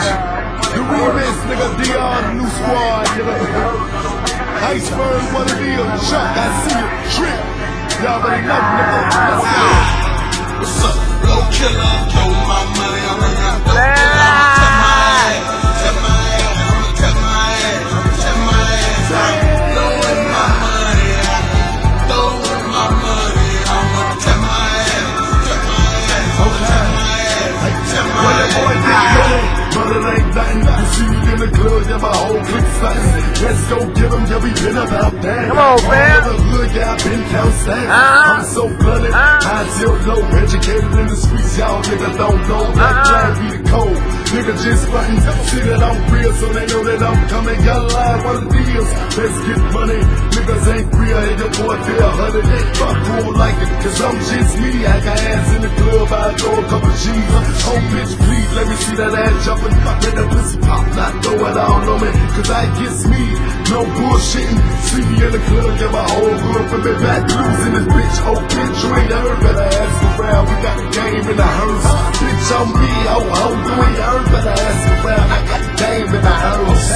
The remix, nigga, Dion, new squad, nigga. Iceberg, what it is, Chuck, I see it, trip. Y'all better know, nigga. Let's go. What's up, blow killer? Throw my money, I'm a young dope killer. I'ma tell my ass, I'ma tell my ass, I'ma tell my ass, I'm blowing my money, I'm throwing my money, I'ma tell my ass, tell my ass, I'ma tell my ass, tell my ass. But it ain't nothing. You see me in the club, yeah, my whole clique stuntin'. Let's go get them, yeah, we been about that. Come on, man. All the hood, yeah, I been counting. I'm so blooded, high till low, educated in the streets, y'all niggas don't know. Like glad we the cold, nigga just frontin'. See that I'm real, so they know that I'm coming. Y'all lie, what it is. Let's get money, niggas ain't real, and your boy feel 100. Fuck who don't like it, cause I'm just me. I got ass in the club, I throw a couple G's. Oh, bitch, please, let me see that ass jumpin'. Let the pussy pop, not throw it all on me, cause I gets me, no bullshitting. See me in the club, get my whole hood from me back, losing this bitch. Oh, bitch, you ain't heard, better ask around. We got the game in the hearse. Bitch, on me, oh, you ain't heard, better ask around. I got the game in the hearse.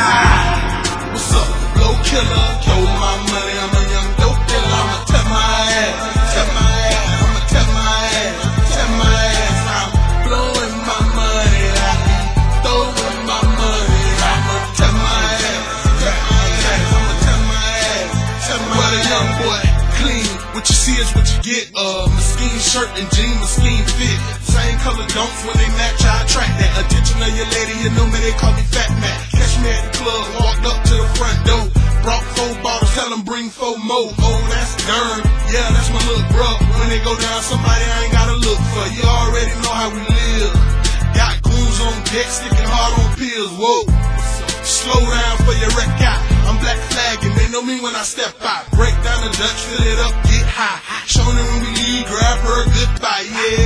What's up, blow killer? Throw my money, I'm a young dope killer. I'ma tell my ass, tell my ass, I'ma tell my ass, tell my ass, I'm blowing my money, I'm throwing my money, I'ma tell my ass, tell my ass, I'ma tell my ass, tell my ass. What a young boy, clean, what you see is what you get. Mesquite shirt and jean, mesquite fit. Same color don'ts when they match, I attract that attention of your lady. You know me, they call me Fat Mac. Catch me at the club, walked up to the front door, brought 4 bottles, tell them bring 4 more. Oh, that's Dern, yeah, that's my little bro. When they go down, somebody I ain't gotta look for. You already know how we live. Got goons on deck, sticking hard on pills. Whoa, slow down for your wreck out. I'm black flagging, they know me when I step out. Break down the Dutch, fill it up, get high. Show them when we leave, grab her goodbye.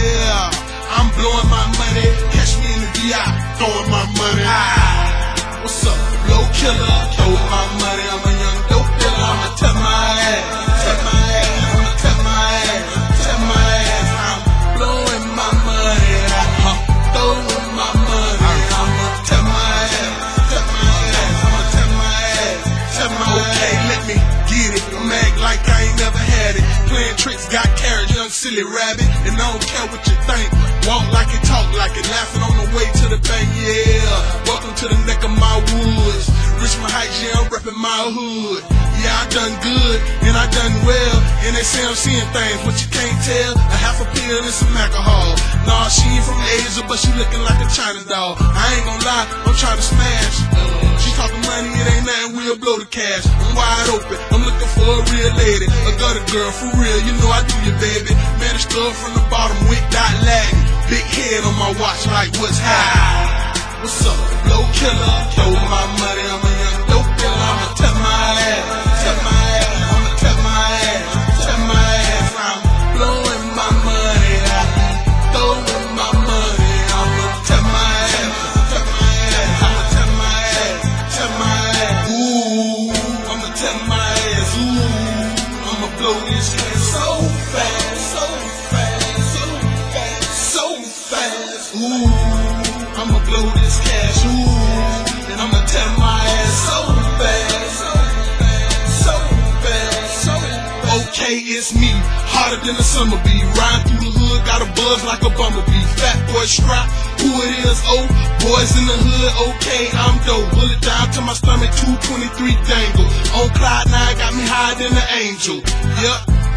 Yeah, I'm blowing my money. Catch me in the VI, throwing my money. What's up, blow killer? Throw my money, I'm a young dope killer. I'ma tell my ass, tell my ass, I'ma tell my ass, tell my ass, I'm blowing my money, I'm throwing my money, I'ma tell my ass, tell my ass, I'ma tell my ass, tell my ass. Okay, let me get it, I'm act like I ain't never had it. Playing tricks, got carried, young silly rabbit, and I don't care what you think. Walk like it, talk like it, laughing on the way to the bank, yeah. Welcome to the neck of my woods. Richmond Heights, yeah, I'm reppin' my hood. Yeah, I done good, and I done well. And they say I'm seeing things, but you can't tell. A half a pill and some alcohol. Nah, she ain't from Asia, but she looking like a China doll. I ain't gon' lie, I'm trying to smash. She talking money, it ain't nothing, we'll blow the cash. I'm wide open, I'm looking for a real lady. A gutter girl, for real, you know I do you, baby. Man, it's stuff from the bottom, with dot Latin. Big head on my watch, like what's high? What's up, blow killer? Throw my money, I'm a young dope killer. I'ma tell my ass, tell my ass, I'ma tell my ass, tell my ass, I'm blowing my money, I'm throwing my money, I'ma tell my ass, tell my ass, I'ma tell my ass, tell my ass. Ooh, I'ma tell my ass, ooh, I'ma blow this cash so fast, so fast, so fast, so fast. Ooh, I'ma blow this cash, ooh, and I'ma tell my ass so fast, so fast, so fast, so fast. Okay, it's me, hotter than a summer bee. Riding through the hood, got a buzz like a bumblebee. Fat boy strap, who it is, oh, boys in the hood, okay, I'm dope. Bullet down to my stomach, 223 dangle. On Clyde 9, got me higher than an angel. Yup,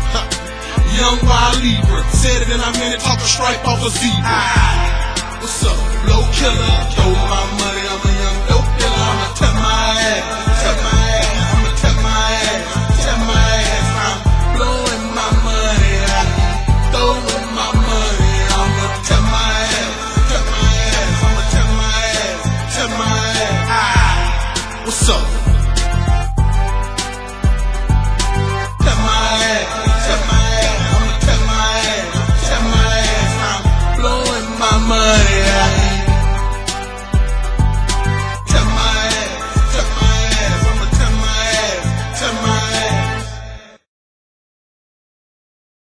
young wild Libra. Said it and I meant it, talk a stripe off a zebra. What's up, blow killer? Throw my money, I'm a young dope killer. I'ma tell my ass.